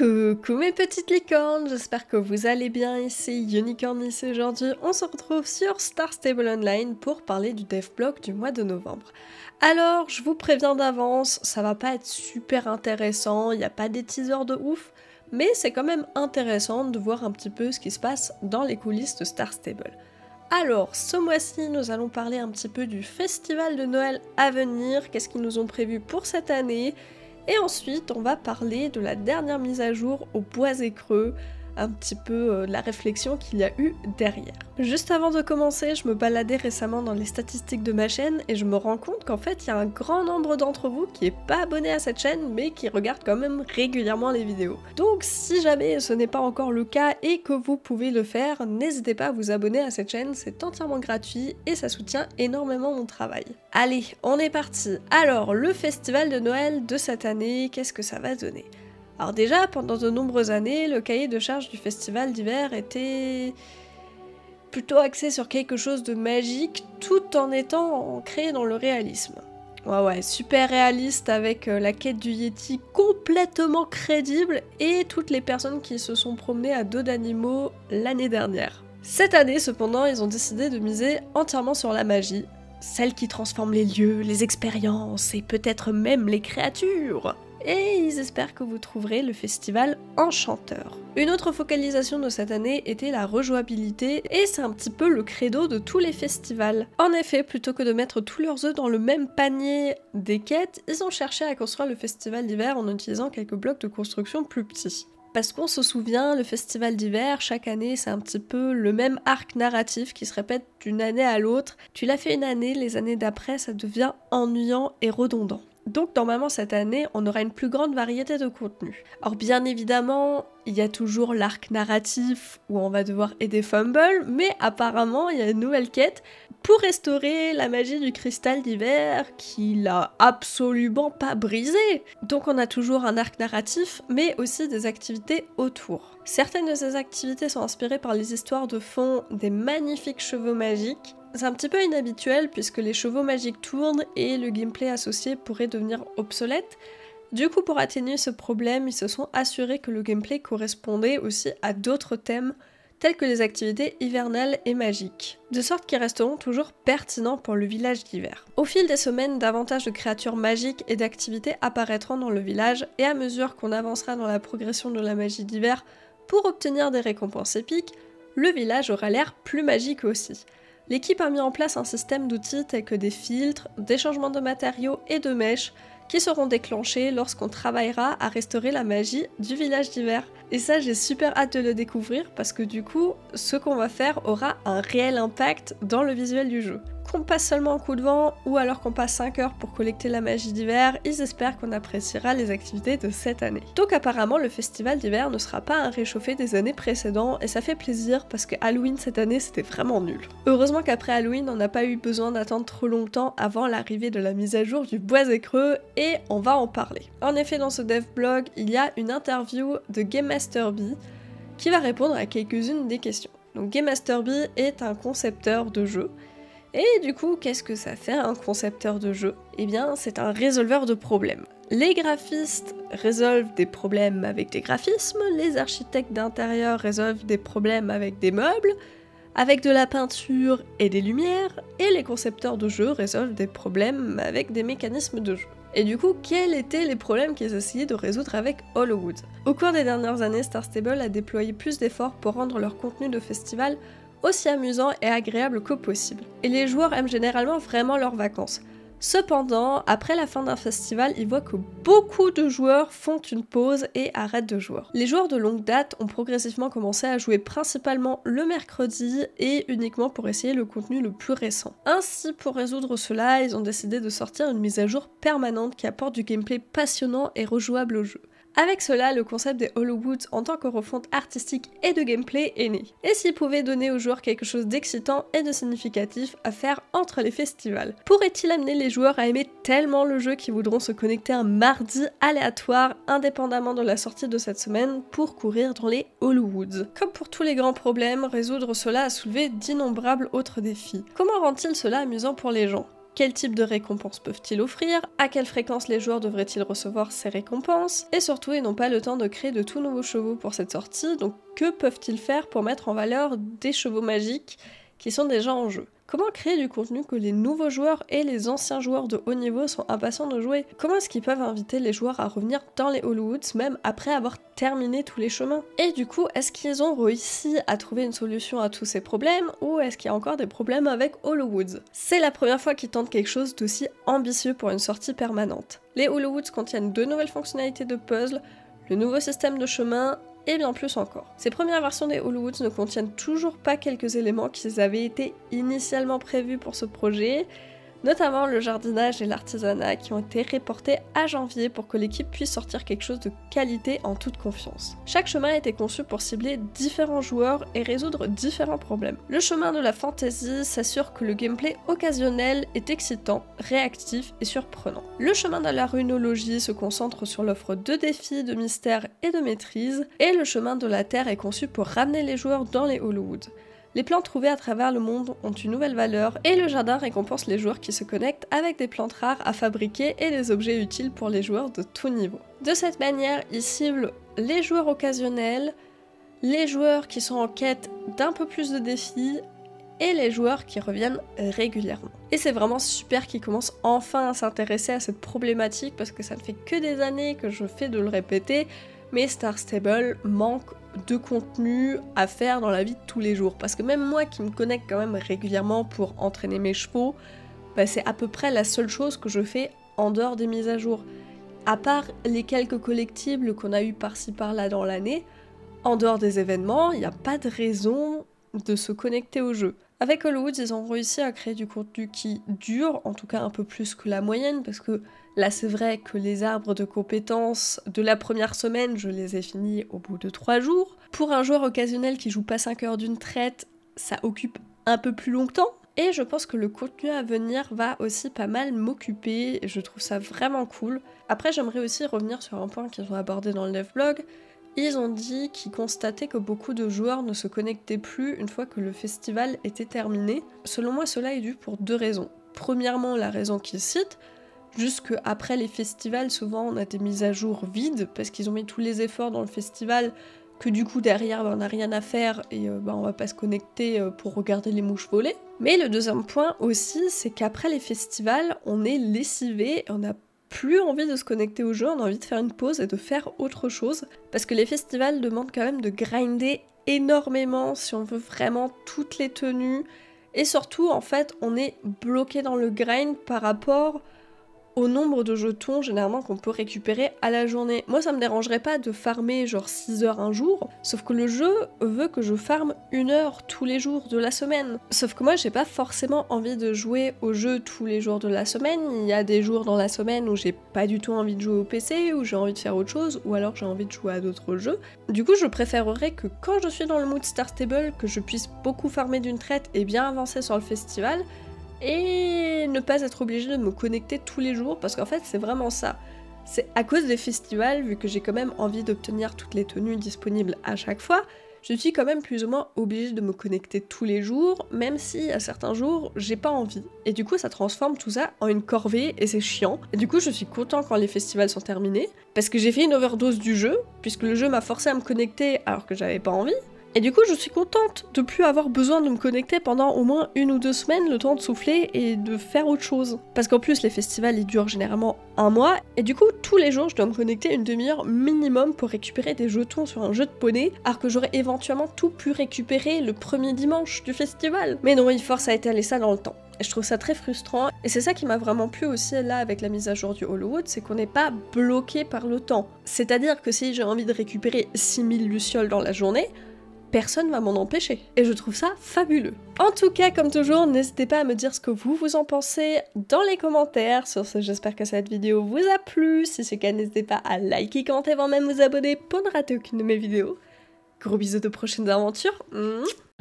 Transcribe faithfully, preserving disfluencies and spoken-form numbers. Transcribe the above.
Coucou mes petites licornes, j'espère que vous allez bien ici, Unicorn ici aujourd'hui. On se retrouve sur Star Stable Online pour parler du devblog du mois de novembre. Alors, je vous préviens d'avance, ça va pas être super intéressant, il n'y a pas des teasers de ouf, mais c'est quand même intéressant de voir un petit peu ce qui se passe dans les coulisses de Star Stable. Alors, ce mois-ci, nous allons parler un petit peu du festival de Noël à venir, qu'est-ce qu'ils nous ont prévu pour cette année. Et ensuite, on va parler de la dernière mise à jour au Boisé Creux, un petit peu euh, de la réflexion qu'il y a eu derrière. Juste avant de commencer, je me baladais récemment dans les statistiques de ma chaîne et je me rends compte qu'en fait, il y a un grand nombre d'entre vous qui n'est pas abonné à cette chaîne, mais qui regardent quand même régulièrement les vidéos. Donc si jamais ce n'est pas encore le cas et que vous pouvez le faire, n'hésitez pas à vous abonner à cette chaîne, c'est entièrement gratuit et ça soutient énormément mon travail. Allez, on est parti. Alors, le festival de Noël de cette année, qu'est-ce que ça va donner ? Alors déjà, pendant de nombreuses années, le cahier de charge du festival d'hiver était plutôt axé sur quelque chose de magique, tout en étant ancré dans le réalisme. Ouais ouais, super réaliste avec la quête du Yeti complètement crédible et toutes les personnes qui se sont promenées à dos d'animaux l'année dernière. Cette année, cependant, ils ont décidé de miser entièrement sur la magie, celle qui transforme les lieux, les expériences et peut-être même les créatures. Et ils espèrent que vous trouverez le festival enchanteur. Une autre focalisation de cette année était la rejouabilité, et c'est un petit peu le credo de tous les festivals. En effet, plutôt que de mettre tous leurs œufs dans le même panier des quêtes, ils ont cherché à construire le festival d'hiver en utilisant quelques blocs de construction plus petits. Parce qu'on se souvient, le festival d'hiver, chaque année, c'est un petit peu le même arc narratif qui se répète d'une année à l'autre. Tu l'as fait une année, les années d'après, ça devient ennuyant et redondant. Donc normalement cette année, on aura une plus grande variété de contenus. Alors bien évidemment, il y a toujours l'arc narratif où on va devoir aider Fumble, mais apparemment il y a une nouvelle quête pour restaurer la magie du cristal d'hiver qui l'a absolument pas brisé. Donc on a toujours un arc narratif, mais aussi des activités autour. Certaines de ces activités sont inspirées par les histoires de fond des magnifiques chevaux magiques. C'est un petit peu inhabituel puisque les chevaux magiques tournent et le gameplay associé pourrait devenir obsolète. Du coup, pour atténuer ce problème, ils se sont assurés que le gameplay correspondait aussi à d'autres thèmes tels que les activités hivernales et magiques, de sorte qu'ils resteront toujours pertinents pour le village d'hiver. Au fil des semaines, davantage de créatures magiques et d'activités apparaîtront dans le village, et à mesure qu'on avancera dans la progression de la magie d'hiver pour obtenir des récompenses épiques, le village aura l'air plus magique aussi. L'équipe a mis en place un système d'outils tels que des filtres, des changements de matériaux et de mèches qui seront déclenchés lorsqu'on travaillera à restaurer la magie du village d'hiver. Et ça, j'ai super hâte de le découvrir parce que du coup, ce qu'on va faire aura un réel impact dans le visuel du jeu. Qu'on passe seulement un coup de vent ou alors qu'on passe cinq heures pour collecter la magie d'hiver, ils espèrent qu'on appréciera les activités de cette année. Donc apparemment le festival d'hiver ne sera pas un réchauffé des années précédentes et ça fait plaisir parce que Halloween cette année c'était vraiment nul. Heureusement qu'après Halloween on n'a pas eu besoin d'attendre trop longtemps avant l'arrivée de la mise à jour du Boisé Creux et on va en parler. En effet dans ce devblog il y a une interview de Game Master B qui va répondre à quelques-unes des questions. Donc Game Master B est un concepteur de jeux. Et du coup, qu'est-ce que ça fait un concepteur de jeu ? Eh bien, c'est un résolveur de problèmes. Les graphistes résolvent des problèmes avec des graphismes, les architectes d'intérieur résolvent des problèmes avec des meubles, avec de la peinture et des lumières, et les concepteurs de jeux résolvent des problèmes avec des mécanismes de jeu. Et du coup, quels étaient les problèmes qu'ils essayaient de résoudre avec Hollowood ? Au cours des dernières années, Star Stable a déployé plus d'efforts pour rendre leur contenu de festival aussi amusant et agréable que possible. Et les joueurs aiment généralement vraiment leurs vacances. Cependant, après la fin d'un festival, ils voient que beaucoup de joueurs font une pause et arrêtent de jouer. Les joueurs de longue date ont progressivement commencé à jouer principalement le mercredi et uniquement pour essayer le contenu le plus récent. Ainsi, pour résoudre cela, ils ont décidé de sortir une mise à jour permanente qui apporte du gameplay passionnant et rejouable au jeu. Avec cela, le concept des Hollowoods en tant que refonte artistique et de gameplay est né. Et s'il pouvait donner aux joueurs quelque chose d'excitant et de significatif à faire entre les festivals, pourrait-il amener les joueurs à aimer tellement le jeu qu'ils voudront se connecter un mardi aléatoire indépendamment de la sortie de cette semaine pour courir dans les Hollowoods. Comme pour tous les grands problèmes, résoudre cela a soulevé d'innombrables autres défis. Comment rend-il cela amusant pour les gens ? quel type de récompenses peuvent-ils offrir, à quelle fréquence les joueurs devraient-ils recevoir ces récompenses, et surtout ils n'ont pas le temps de créer de tout nouveaux chevaux pour cette sortie, donc que peuvent-ils faire pour mettre en valeur des chevaux magiques qui sont déjà en jeu? Comment créer du contenu que les nouveaux joueurs et les anciens joueurs de haut niveau sont impatients de jouer? Comment est-ce qu'ils peuvent inviter les joueurs à revenir dans les Hollowwoods même après avoir terminé tous les chemins? Et du coup, est-ce qu'ils ont réussi à trouver une solution à tous ces problèmes ou est-ce qu'il y a encore des problèmes avec Hollowwoods? C'est la première fois qu'ils tentent quelque chose d'aussi ambitieux pour une sortie permanente. Les Hollowwoods contiennent deux nouvelles fonctionnalités de puzzle, le nouveau système de chemin, et bien plus encore. Ces premières versions des Hollowwoods ne contiennent toujours pas quelques éléments qui avaient été initialement prévus pour ce projet, notamment le jardinage et l'artisanat qui ont été reportés à janvier pour que l'équipe puisse sortir quelque chose de qualité en toute confiance. Chaque chemin a été conçu pour cibler différents joueurs et résoudre différents problèmes. Le chemin de la fantasy s'assure que le gameplay occasionnel est excitant, réactif et surprenant. Le chemin de la runologie se concentre sur l'offre de défis, de mystères et de maîtrise, et le chemin de la terre est conçu pour ramener les joueurs dans les Hollowwoods. Les plantes trouvées à travers le monde ont une nouvelle valeur et le jardin récompense les joueurs qui se connectent avec des plantes rares à fabriquer et des objets utiles pour les joueurs de tout niveau. De cette manière, ils ciblent les joueurs occasionnels, les joueurs qui sont en quête d'un peu plus de défis et les joueurs qui reviennent régulièrement. Et c'est vraiment super qu'ils commencent enfin à s'intéresser à cette problématique parce que ça ne fait que des années que je fais de le répéter, mais Star Stable manque de contenu à faire dans la vie de tous les jours. Parce que même moi qui me connecte quand même régulièrement pour entraîner mes chevaux, bah c'est à peu près la seule chose que je fais en dehors des mises à jour. À part les quelques collectibles qu'on a eu par-ci par-là dans l'année, en dehors des événements, il n'y a pas de raison de se connecter au jeu. Avec Hollowwoods, ils ont réussi à créer du contenu qui dure, en tout cas un peu plus que la moyenne, parce que là c'est vrai que les arbres de compétences de la première semaine, je les ai finis au bout de trois jours. Pour un joueur occasionnel qui joue pas cinq heures d'une traite, ça occupe un peu plus longtemps. Et je pense que le contenu à venir va aussi pas mal m'occuper, et je trouve ça vraiment cool. Après j'aimerais aussi revenir sur un point qu'ils ont abordé dans le devblog. Ils ont dit qu'ils constataient que beaucoup de joueurs ne se connectaient plus une fois que le festival était terminé. Selon moi, cela est dû pour deux raisons. Premièrement, la raison qu'ils citent, juste qu'après les festivals, souvent on a des mises à jour vides, parce qu'ils ont mis tous les efforts dans le festival, que du coup derrière bah, on n'a rien à faire et euh, bah, on va pas se connecter euh, pour regarder les mouches voler. Mais le deuxième point aussi, c'est qu'après les festivals, on est lessivé et on a plus envie de se connecter au jeu, on a envie de faire une pause et de faire autre chose, parce que les festivals demandent quand même de grinder énormément si on veut vraiment toutes les tenues, et surtout en fait on est bloqué dans le grind par rapport au nombre de jetons généralement qu'on peut récupérer à la journée. Moi ça me dérangerait pas de farmer genre six heures un jour, sauf que le jeu veut que je farme une heure tous les jours de la semaine. Sauf que moi j'ai pas forcément envie de jouer au jeu tous les jours de la semaine, il y a des jours dans la semaine où j'ai pas du tout envie de jouer au P C, où j'ai envie de faire autre chose, ou alors j'ai envie de jouer à d'autres jeux. Du coup je préférerais que quand je suis dans le mood Star Stable, que je puisse beaucoup farmer d'une traite et bien avancer sur le festival, et ne pas être obligée de me connecter tous les jours, parce qu'en fait c'est vraiment ça. C'est à cause des festivals, vu que j'ai quand même envie d'obtenir toutes les tenues disponibles à chaque fois, je suis quand même plus ou moins obligée de me connecter tous les jours, même si à certains jours j'ai pas envie. Et du coup ça transforme tout ça en une corvée et c'est chiant. Et du coup je suis content quand les festivals sont terminés, parce que j'ai fait une overdose du jeu, puisque le jeu m'a forcé à me connecter alors que j'avais pas envie. Et du coup, je suis contente de plus avoir besoin de me connecter pendant au moins une ou deux semaines, le temps de souffler et de faire autre chose. Parce qu'en plus, les festivals, ils durent généralement un mois, et du coup, tous les jours, je dois me connecter une demi-heure minimum pour récupérer des jetons sur un jeu de poney, alors que j'aurais éventuellement tout pu récupérer le premier dimanche du festival. Mais non, ils forcent à étaler ça dans le temps. Et je trouve ça très frustrant, et c'est ça qui m'a vraiment plu aussi là avec la mise à jour du Hollowwood, c'est qu'on n'est pas bloqué par le temps. C'est-à-dire que si j'ai envie de récupérer six mille lucioles dans la journée, personne va m'en empêcher. Et je trouve ça fabuleux. En tout cas, comme toujours, n'hésitez pas à me dire ce que vous vous en pensez dans les commentaires. Sur ce, j'espère que cette vidéo vous a plu. Si c'est le cas, n'hésitez pas à liker, commenter, avant même vous abonner pour ne rater aucune de mes vidéos. Gros bisous de prochaines aventures. Mmh.